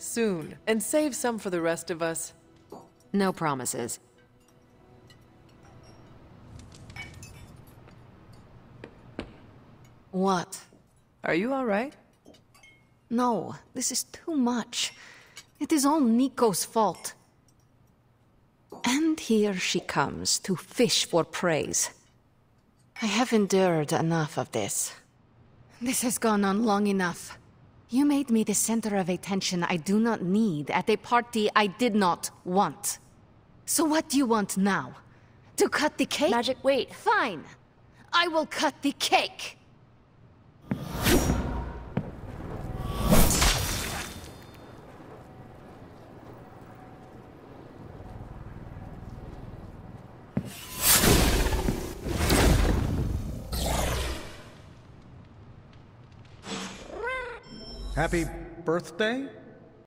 soon. And save some for the rest of us. No promises. What? Are you all right? No, this is too much. It is all Nico's fault. And here she comes to fish for praise. I have endured enough of this. This has gone on long enough. You made me the center of attention I do not need at a party I did not want. So what do you want now? To cut the cake? Magik, wait. Fine. I will cut the cake. Happy birthday?